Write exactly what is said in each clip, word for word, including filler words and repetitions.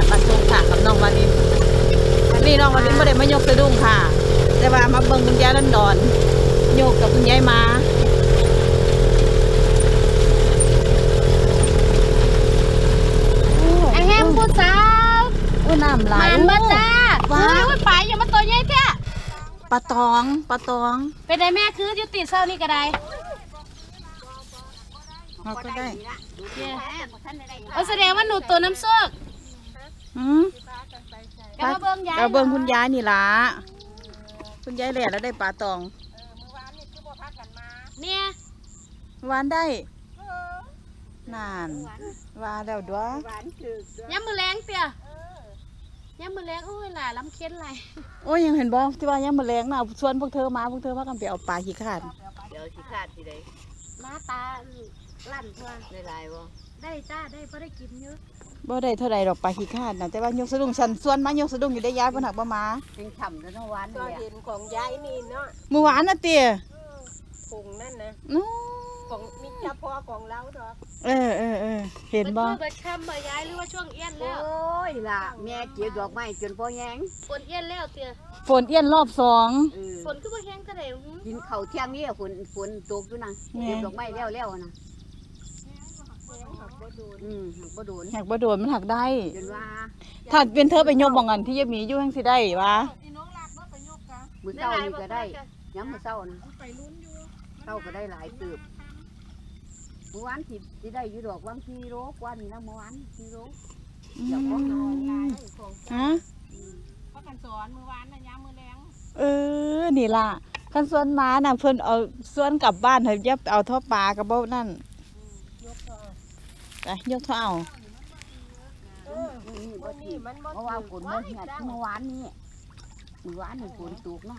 บ้านทงค่ะกับน้องวานินนี่น้องวานินไม่ได้มายกสะดุ้งค่ะแต่ว่ามาเบิ่งคุณยายลันดอนโยกกับคุณยายมาไอแฮมผู้สาวโอ้น้ำไหลมันมาจ้าว้าวปลาอย่ามาตัวใหญ่แท้ปลาตองปลาตองเป็นได้แม่คืออยู่ติดเศร้านี่ก็ได้เราก็ได้เอาแสดงว่าหนูตัวน้ำซุกอืมกระเบื้องยายกระเบื้องคุณยายนี่ล่ะคุณยายแหล่แล้วได้ปลาตองเนี่ยหวานได้นานว่าแล้วด้วยย้ำมือแรงเตี่ยย้ำมือแรงโอ้ยหล่าล้ำเค้นไรโอ้ยยังเห็นบ่ที่ว่ายังมาแรงน่ะชวนพวกเธอมาพวกเธอพากันไปเอาปลาขี้ขาดเดี๋ยวขี้ขาดทีใดมาตาลั่นทั่วได้ลายบ่ได้จ้าได้เพราะได้กินเยอะบ่ได้เท่าใดดอกปลาขี้ขาดน่ะแต่ว่ายกสะดุ้งฉันส่วนมายกสะดุ้งอยู่ได้ย้ายบ่หนักบ่มาเป็นฉ่ำแล้วเมื่อวานก็เห็นของยายนี่เนาะเมื่อวานน่ะเตี้ยผงนั่นนะนู้ของมีเฉพาะของเราเถอะเออเออเออเห็นบ่เปิดคำบ่ย้ายหรือว่าช่วงเอี้ยนแล้วโอ้ยล่ะแม่เกี่ยวดอกไม้จนพ่อแยงฝนเอี้ยนแล้วเตี่ยฝนเอี้ยนรอบสองฝนก็บ่แห้งกระเดวกินข้าวเที่ยงนี่ฝนฝนตกอยู่นะเก็บดอกไม้แล้วแล้วนะอืมหักบ่โดนหักบ่โดนมันหักได้จนว่าถ้าเป็นเธอไปยกบ่งันที่ยายหมีอยู่จังสิได้วะมื้อเช้านี่ก็ได้ย้ำมื้อเช้านะเช้าก็ได้หลายตืบเมื่อวานสิสิได้อยู่ดอกวางกิโลกว่านี่นะเมื่อวานกิโลเดี๋ยวก็นอนได้ฮะเพราะกันสอนเมื่อวานน่ะย้ำมือแรงเออนี่ล่ะคันส่วนม้าน่ะเพิ่นเอาส่วนกลับบ้านให้ยับเอาท่อปลากับบ่นั่นไปยกเท่าเพราะว่าฝนมันเหี่ยเมื่อวานนี้เมื่อวานนี่ฝนตกเนาะ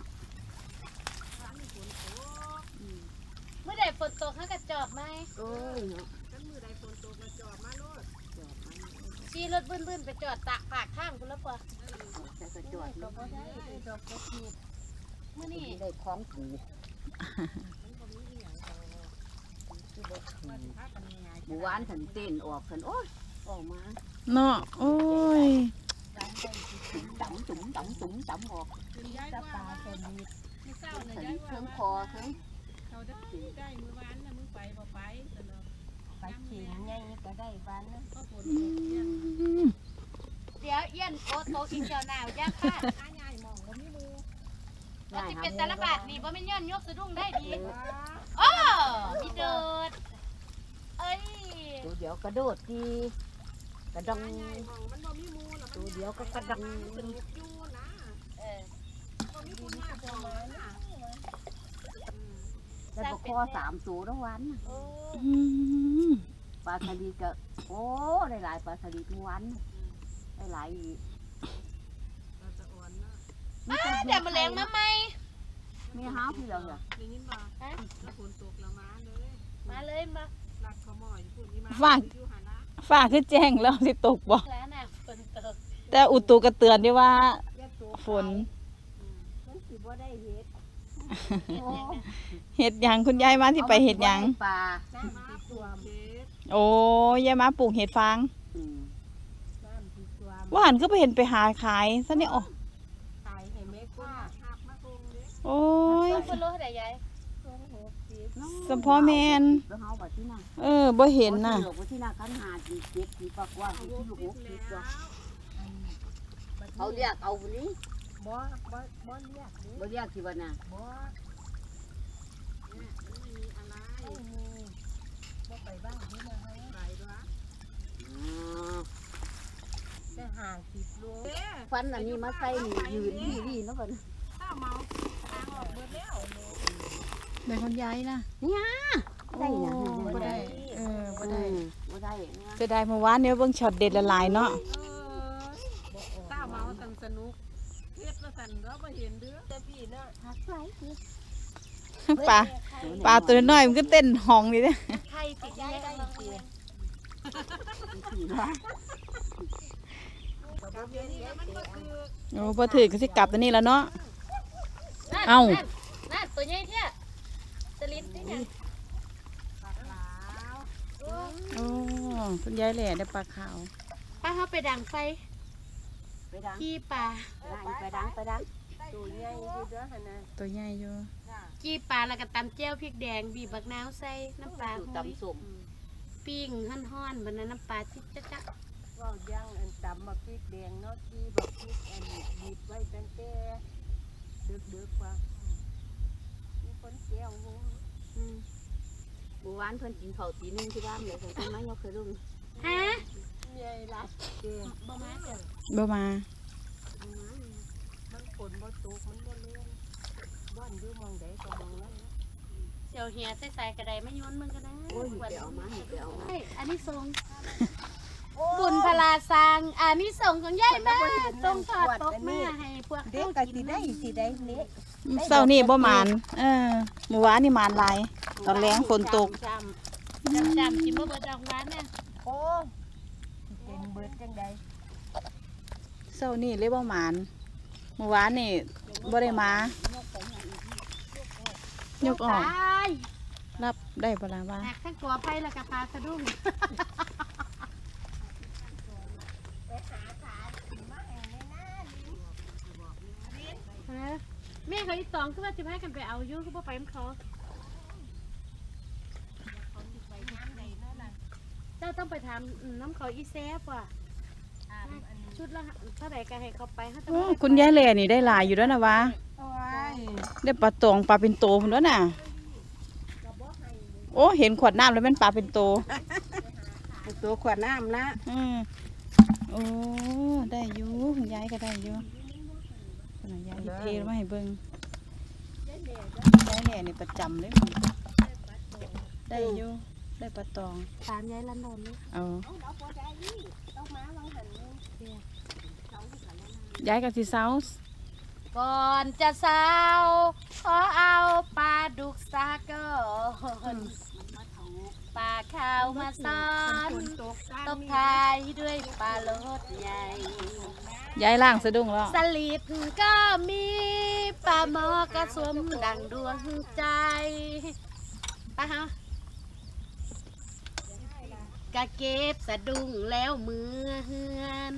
เมื่อใดฝนตกเขากระจอบไหมโอ้ยเนาะมือใดฝนตกมาจอดมาโลดขี่รถบื้นๆไปจอดตากปากข้างคุณแล้วปะแต่ก็จอดก็ได้ดอกกระถิ่นเมื่อนี่ได้คล้องผูเมื่อวานฉันเต้นออกฉันโอ้ยออกมาเนาะโอ้ยจุ๋มจุ๋มจุ๋มจุ๋มจุ๋มออกตาปลาแค่นี้ฉันเพิ่งคอเพิ่งเขาได้ได้มือวานนะมือไปบ่ไปไปขี่ไงก็ได้วานนะก็ฝนตกเนี่ยเดี๋ยวเอี้ยนโอโตกินเจ้าหนาวยากค่ะอาใหญ่มองบ่มีมือว่าจะเป็นตาลบาดนี่บ่แม่นย้อนยกสะดุ้งได้ดีโอ้มีโดดเอ้ยตัวเดี๋ยวกระโดดดีกระดังตัวเดี๋ยวก็กระดังแล้วก็คอสามตัวทั้งวันปลาสลิดก็โอ้ได้หลายปลาสลิดทั้งวันได้หลายอีกเดี๋ยวมาเลี้ยงมาไหมมีห้าพี่เราเหรอได้ยินบ่แล้วฝนตกแล้วมาเลยมาเลยมาหลักขโมยพูดนี่มาฝากฝากคือแจ้งแล้วสิตกบ่แล้วน่ะฝนตกแต่อุตุก็เตือนด้วยว่าฝนมันสิบ่ได้เฮ็ดเห็ดยังคุณยายมาที่ไปเห็ดยังปลาโอ้ยายมาปลูกเห็ดฟางว่าหันก็ไปเห็นไปหาขายซะเนี่ยอ๋อโอ้ยสมพ่อแมนเออบ่เห็นน่ะเขาเรียกเอาวันนี้บ่บ่บ่เรียกบ่เรียกที่วันน่ะบ่เนี่ยมันมีอะไรบ่ไปบ้างนี่มาให้ไปด้วยได้ห่างสิบโลฟันอันนี้มาใส่ยืนที่นี่นะเพิ่นถ้าเมาทางออกเบิดแล้วได้คนย้ายนะเนี่ยได้นะบ่ได้เออบ่ได้บ่ได้จะได้เมื่อวานเนี่ยเบิ่งช็อตเด็ดละลายเนาะถ้าเมาสันสนุกเฮ็ดละสันก็บ่เห็นเด้อแต่พี่เนาะหักไว้ปลาปลาตัวน้อยมันก็เต้นห้องนี่เด้ใครติดได้ได้อีกโอ้พอถือก็สิกลับตัวนี้แล้วเนาะเอ้านั่นตัวใหญ่เท่สลิดนี่โอ้คุณยายแหล่ได้ปลาขาวป้าเขาไปดังไฟดังกี้ปลาไปดังไปดังตัวใหญ่อยู่เด้อหั่นน่ะตัวใหญ่อยู่กี้ปลาแล้วก็ตำเจียวพริกแดงบีบบักนาวใส่น้ำปลาอยู่หุยตำส้มปิ้งห่อนๆบนนั้นน้ำปลาจิ๊ดจ๊ะจ๊ะว่าย่างอันตำมาพริกแดงเนาะที่บักพริกอันนี้บีบไว้ตั้งแต่ดึกๆว่ามีคนแก้วงูอืมเมื่อวานเพิ่นกินข้าวตีหนึงที่บ้านเลยเพิ่นก็มายกขึ้นลุงฮะเมียรักเด้บ่มาเด้อบ่มามันฝนบ่ตกมันบ่เลื่อนบ้านอยู่หมองใดก็หมองนั้นเนาะเจียวเฮียใส่ใส่กระไดไม่ย้อนมึงก็ได้โอ้ยไปเอามาให้ไปเอามาเฮ้ยอันนี้ทรงบุญพลาสร้างอันนี้ส่งของยายแม่ส่งทอดตกแม่ให้พวกเด็กเขาก็กิสินได้สิได้เละเช้านี้บ่หมานเออเมื่อวานนี่หมานหลายตอนแรงฝนตกจ้จำจำกินบ่เบิดดอกหวานเนี่ยโอ้เป็นเบิดจังใดเช้านี้เลยบ่หมานเมื่อวานนี่บ่ได้มายกออกตายรับได้บ่ล่ะว่าแตกทั้งตัวไผ่แล้วก็ปลาสะดุ้งฮะแม่เขาอีตองคือว่าสิพากันไปเอาอยู่คือบ่ไปนำเขาเจ้าต้องไปถามน้ำเขาอีแซฟว่ะชุดละเท่าไหร่ก็ให้เขาไปเขาจะโอ้คุณยายแหล่นี่ได้หลายอยู่แล้วนะวะโอ้ยได้ปลาตองปลาเป็นโตพุ่นแล้วน่ะโอ้เห็นขวดน้ำแล้วแม่นปลาเป็นโตตัวขวดน้ำนะอืมโอ้ได้อยู่คุณยายก็ได้อยู่คุณยายเทมาให้เบิ่งยายแหล่นี่ประจำเลยได้อยู่ได้ปลาตองตามยายลันดอนเลยเอายายกับสิเซาก่อนจะเศร้าขอเอาปลาดุกซาก่อนปลาขาวมาซ้อนตบท้ายด้วยปลาโลดใหญ่ยายล่างสะดุ้งแล้วสลิดก็มีปลาหมอกระสวมดังดวงใจปลาฮะกะเก็บสะดุ้งแล้วมือเฮือน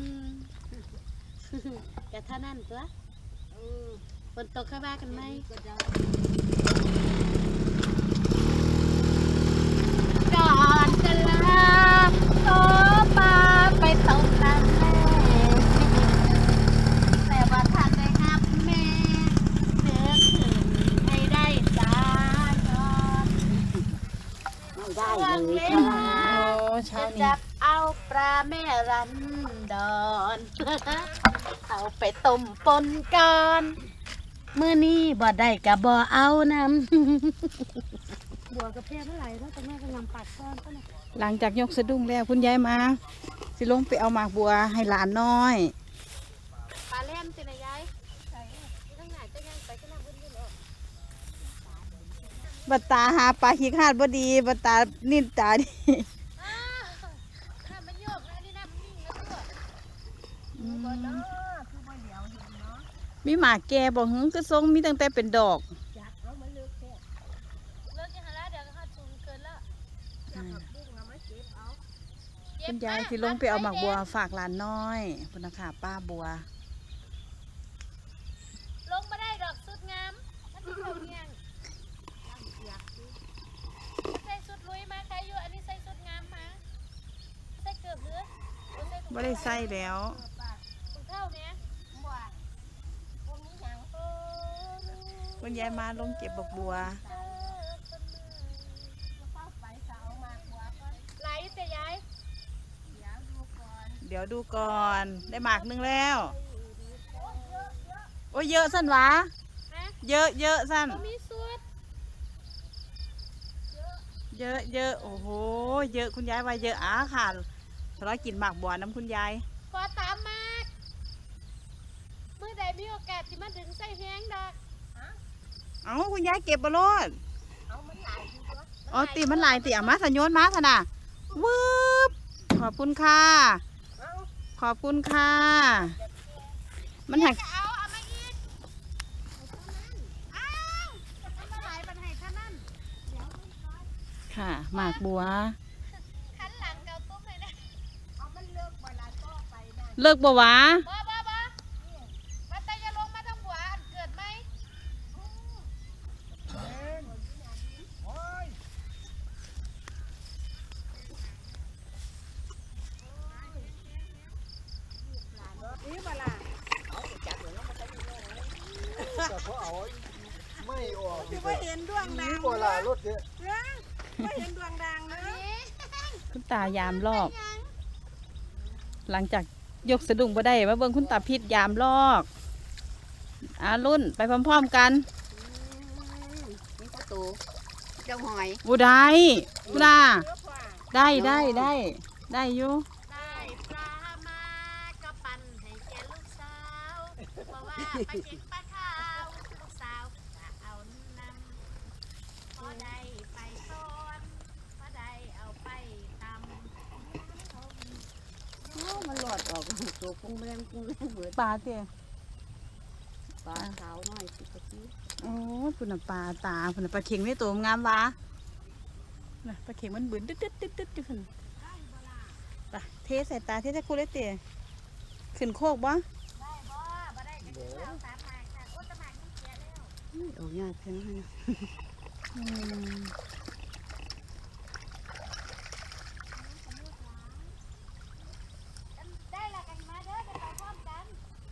กะเท่านั้นตัวฝนตกเข้าบ้านกันไหมก่อนจะลาขอปลาไปตกน้ำแม่แต่ว่าท่านได้หับแม่เดินถึงให้ได้สาก่อนำไม่ได้เลยโอ้เช้าจะนี้จับเอาปลาแม่รันดอน เอาไปต้มปนก่อนมื้อนี้บ่ได้กะบ่เอานำ บัวกับเพียเท่าไหร่แล้วแต่แม่ก็นำปัดก้อนก็เลยหลังจากยกสะดุ้งแล้วคุณยายมา สิลงไปเอาหมากบัวให้หลานน้อยปลาเล่นสินะยายใส่ข้างไหนจะยังไปก็น่าบุญอยู่หรอกบัตตาหาปลาขี้คาดบ่ดีบัตตานิ่นตาดีอ้าวน้ำมันโยกอันนี้น้ำมันนิ่งแล้วตัวบ่เนาะคือบ่เหลียวเห็นเนาะมีหมากแก่บ่หึงก็ทรงมีตั้งแต่เป็นดอกจักเอามาเลือกแค่เลิกยังไงแล้วเดี๋ยวก็ขาดทุนเกินแล้วจักผักบุ้งเอามาเก็บเอาคุณยายสิลงไปเอาหมากบัวฝากหลานน้อยพุ่นน่ะค่ะป้าบัวลงมาได้ดอกสุดงามมันจะเขาเนียงใส่สุดลุยมาใครอยู่อันนี้ใส่สุดงามมาใส่เกือบเหลือบ่ได้ใส่แล้วถุงเท้าเนี้ยบ่พวกนี้หยังโอ้คุณยายมาลงเก็บบักบัวเฝ้าไปสาวมากกว่าก็ไหลแต่ยายเดี๋ยวดูก่อนเดี๋ยวดูก่อน ได้หมากหนึงแล้ว โอ้ยเยอะสั้นหวะฮะเยอะเยอะสั้นบ่มีสุดเยอะเยอะโอ้โหเยอะคุณยายว่าเยอะอ่ะค่ะเรากินหมากบัวน้ำคุณยายขอตามมากเมื่อใดมีโอกาสที่มาดึงใส่แห้งดอกเอ้าคุณยายเก็บบอลดเอามันหลายอยู่ตัวอ๋อตีมันหลายตีอ่ะมาสัญญนมาสนะวืบขอบคุณค่ะเอาขอบคุณค่ะ มันหักจะเอาเอามาอีกอ้าวมันมาหลายปันให้ท่านั้นค่ะหมากบัวขันหลังเกาตุ้มเลยนะเอามันเลิกเวลาก็ไปนะเลิกบัวะบ่บ่บ่ไม่ออกคือว่าเห็นดวงดังโบราณรถเนี่ยว่าเห็นดวงดังเนอะคุณตายามลอก หลังจากยกสะดุ้งบ่ได้ว่าเบิ่งคุณตาพิษยามลอกอารุ่นไปพร้อมๆกันนี่ประตูเจ้าหอยบูได้บูดาได้ได้ได้ได้อยู่ได้ปลามาก็ปั่นให้แกลูกสาวเพราะว่าไปเก็บปลาขาวลูกสาวจะเอานำพอได้ไปต้นพอได้เอาไปตำมันหลอดออกตัวกุ้งแรงกุ้งแรงเบิดปลาเตี้ยปลาขาวน้อยสิกะทิโอ้คุณน่ะปลาตาคุณน่ะปลาเข็งไม่ตัวงามวะน่ะปลาเข็งมันบืนตึ๊ดตึ๊ดตึ๊ดตึ๊ดอยู่คุณไปเทใส่ตาเทใส่คูเลยเตี้ยขึ้นโคกบ่ได้บ่บ่ได้ก็คือเอาสามหมากค่ะโอ้ตะหมากนี่เสียแล้วออกยากแค่นั้นอืมได้ละกันมาเด้อไปพร้อมกัน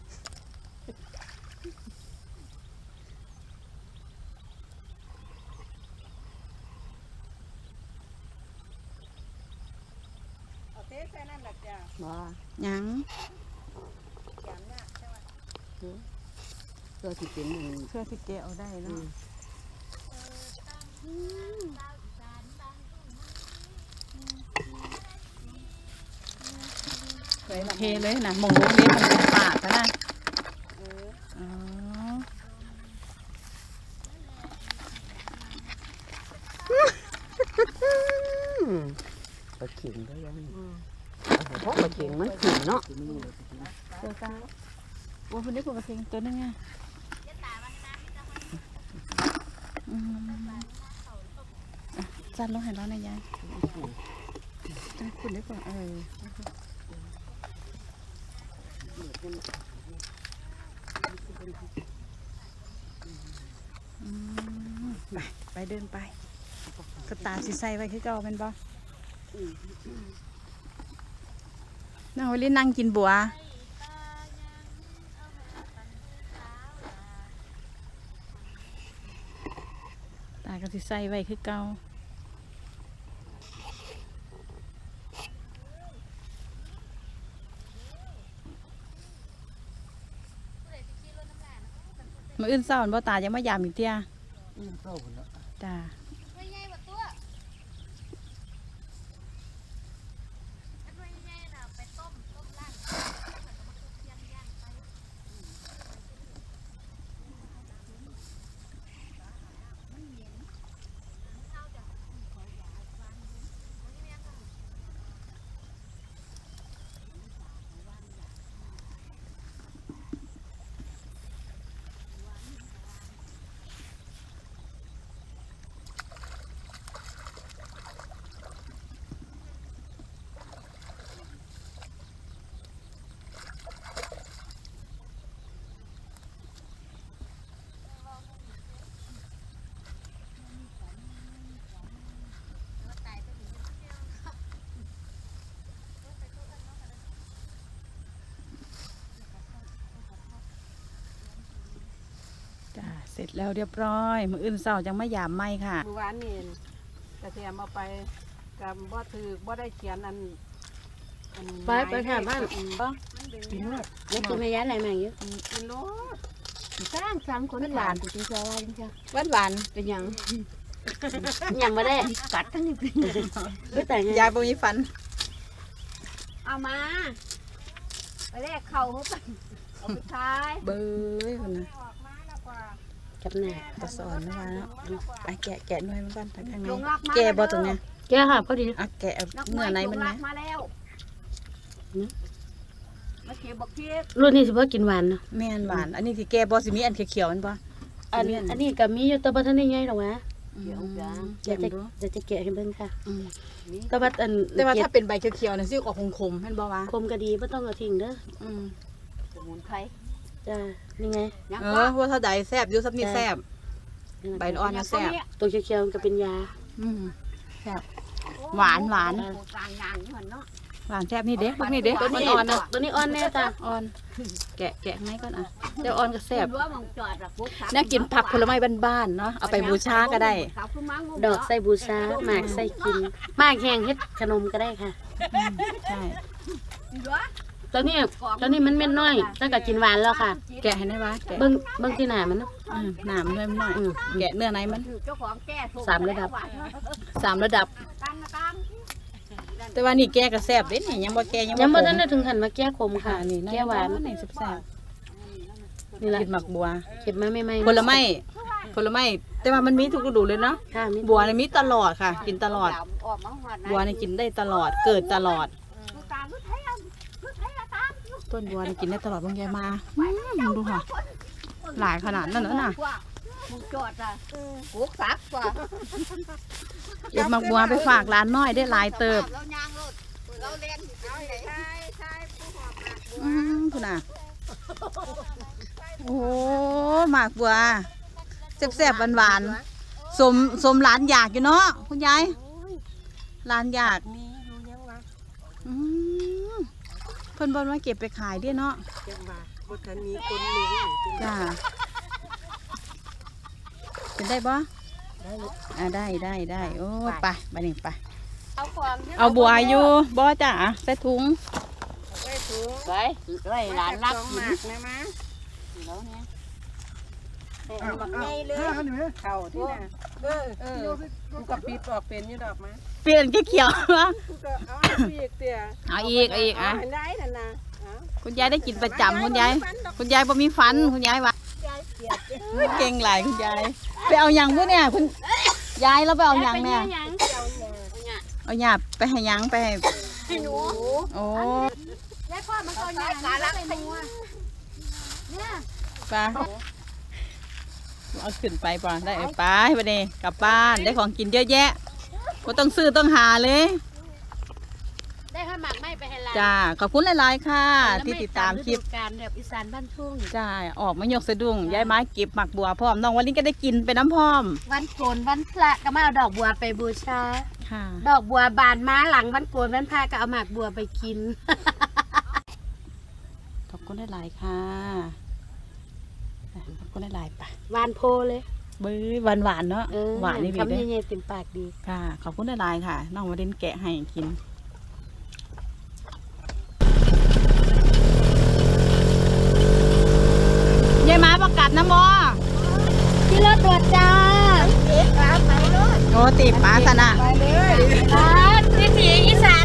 เอาเทใส่นั่นแหละจ้ะบ่ยังแกมเนี่ยใช่ไหมตัวที่เป็นหนึ่งเพื่อที่แกเอาได้เนาะเทเลยนะหมองลงเลี้ยงมันเป็นปากแล้วนะอ๋อปลาเข็งก็ยังเพราะปลาเข็งมันขึ้นเนาะเจอกันโอ้คุณได้ปลาเข็งตัวนึงไงอืมอ่ะจัดลงให้เราหน่อยยายจัดคุณได้ปลาเอออืมไปไปเดินไปกระตาสิใส่ไว้คือเก่าเป็นบ่น่าวันนี้นั่งกินบัวตาก็สิใส่ไว้คือเก่ามาอื่นเศร้าบ่ตายังไม่ยามอีกเตี้ยเข้าคนละจ้าไม่ใหญ่กว่าตัวอันไม่ใหญ่น่ะไปต้มต้มล่างย่างย่างไปจ้าเสร็จแล้วเรียบร้อยมืออื่นเศร้าจังไม่ยามไม่ค่ะเมื่อวานนี่กระเทียมเอาไปกับบ่ถือบ่ได้เขียนอันอันไปไปถามบ้านมันดึงกินเนี่ยเล็กกินไม่ยันอะไรมาเยอะกินโลดสร้างสามคนหวานจริงๆว่าจริงหวานหวานๆเป็นยังยังไม่ได้กัดทั้งนี้เป็นไม่แต่งยายบ่มีฟันเอามาไปแรกเข่าเขาไปเอาไปท้ายเบ้ยคนนะออกมาแล้วกว่าจับแหน่กระสอนนะวะเนาะไปแกะแกะหน่วยมันก่อนไปข้างในลงรักมาแกะบ่ตรงเนี้ยแกค่ะพอดีอ่ะแกะเอาเนื้อในมันไหมมาแล้วมาเขียบอกเพียรุ่นนี้สิบ่กินหวานเนาะแม่นหวาน อันนี้ที่แกะบ่สิมีอันเขียวๆมันบ่อันอันนี้ก็มีอยู่แต่บ่ทันได้ใหญ่ดอกหวะเขียวจ้าเดี๋แกะยวจะดูเดี๋ยวจะแกะให้เบิ่งค่ะอืมแต่ว่าอันแต่ว่าถ้าเป็นใบเขียวๆน่ะสิออกขมๆแม่นบ่วะคมก็ดีบ่ต้องเอาทิ้งเด้ออืมสมุนไพรจ้านี่ไงยังเอก็อว่าเท่าใดแซ่บอยู่ซับนี่แซ่บใบอ่อนน่ะแซ่บตัวเขียวๆมันก็เป็นยาอืมแซ่บหวานหวานกลางงานนี่มันเนาะหวานแซ่บนี่เด็กพวกนี้เด็กตัวมันนี้อ่อนนะตัวนี้อ่อนแน่จ้ะอ่อน แกะแกะไงก่อนอ่ะเดี๋ยวอ่อนก็แซ่บรั้วมองจอดอะพวกน่ากินผักผลไม้บ้านๆเนาะเอาไปบูชาก็ได้ดอกใส่บูชาหมากใส่กินหมากแห้งเฮ็ดขนมก็ได้ค่ะใช่ตัวนี้ตัวนี้มันเม็ดน้อยตั้งแต่กินหวานแล้วค่ะแกะให้ได้ปะแกะเบิ้งเบิ้งที่หนามันเนาะอืมหนามเนื้อมันหน่อยอืมแกะเนื้อไหนมันเจ้าของแก้สามระดับสามระดับกันนะกันแต่ว่านี่แกะก็แซ่บเด้นี่ยังบ่แกะยังยังบ่ขมทันได้ถึงขั้นมาแก้ขมค่ะค่ะนี่แก้หวานนี่แซ่บนี่ๆล่ะกินหมักบัวเก็บมาใหม่ๆผลไม้ผลไม้แต่ว่ามันมีทุกฤดูเลยเนาะค่ะมีบัวนี่มีตลอดค่ะ กินตลอดออกมาหอดบัวนี่กินได้ตลอด เกิดตลอดตามรถไถอ่ะรถไถอ่ะตามต้นบัวนี่กินได้ตลอดบางแกมาอืมดูค่ะ หลายขนาดนั้นเนอะน่ะมองจอดอ่ะกุกซักกว่าเก็บหมักบัวไปฝากร้านน้อยได้หลายเติบเรายางรถเราเล่นเอาใช่ใช่ผู้หอบหนักอืมคุณน่ะโอ้โหหมากบัวแซ่บๆหวานๆสมสมร้านอยากอยู่เนาะคุณยายร้านอยากมีอยู่ยังวะอืมเพิ่นบอกว่าเก็บไปขายเด้วยเนาะจังว่าบ่ทันมีคนเลี้ยงอยู่จ้าเป็นได้ปะได้ลูกอ่าได้ได้ได้โอ้ยไปไปนี่ไปเอาความเอาบัวอยู่บ่จ้าใส่ถุงไว้ถุงไปไว้หลานรักสองกิหนมากนะมะแล้วเนี่ยให้อันบักใหญ่เลยห้าอันนี้ไหมเข่าที่น่ะเออเออกูก็ปิดออกเป็นอยู่ดอกมะเปลี่ยนเขียวๆวะกูก็เอาให้พี่อีกเตี้ยเอาอีกเอาอีกอ่ะให้ได้นั่นน่ะเอาคุณยายได้กินประจำคุณยายคุณยายบ่มีฟันคุณยายว่ายายเกลียดเด้อเก่งหลายคุณยายไปเอาหยังพวกเนี่ยคุณยายแล้วไปเอาหยังเนี่ยเจ้าเนี่ยเอาหยาบไปให้หยังไปให้หนูโอ้แล้วพ่อมันเอาอย่างนี้ไปหนูอ่ะเนี่ยไปเอาขึ้นไปป่ะได้เอาไปไปนี่กลับบ้านได้ของกินเยอะแยะก็ต้องซื้อต้องหาเลยได้ข้าวหมากไม่ไปให้หลานจ้าขอบคุณหลายๆค่ะ ที่ติดตามคลิปการแบบอีสานบ้านทุ่งจ้าออกมายกสะดุ้งย้ายไม้เก็บหมักบัวพร้อมน้องวันนี้ก็ได้กินไปน้ำพร้อมวันโกนวันพระก็มาเอาดอกบัวไปบูชาค่ะดอกบัวบานมาหลังวันโกนวันพระก็เอาหมากบัวไปกินขอบคุณหลายๆค่ะขอบคุณหลายๆป่ะหวานโพเลยบื้อหวานหวานๆเนาะเออหวานนี่ดีคำเด้เย็นๆเต็มปากดีค่ะ ขอบคุณหลายๆค่ะ น้องวันนี้แกะให้กินยายมาประกาศนะโมที่รถตรวจจ้าโอ้ติดป้าสนะไปเลยอ่าวิถีอีสา